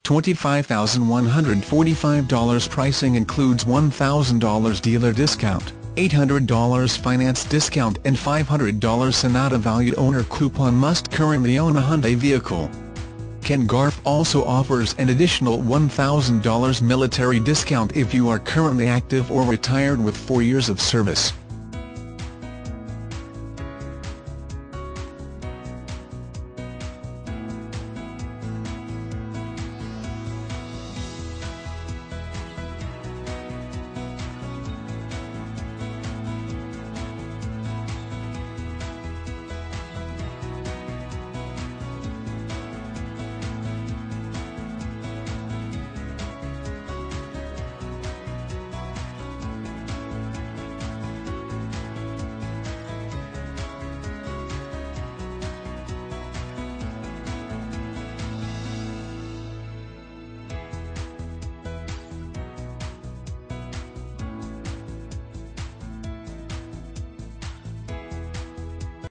$25,145. Pricing includes $1,000 dealer discount, $800 finance discount and $500 Sonata valued owner coupon. Must currently own a Hyundai vehicle. Ken Garff also offers an additional $1,000 military discount if you are currently active or retired with 4 years of service.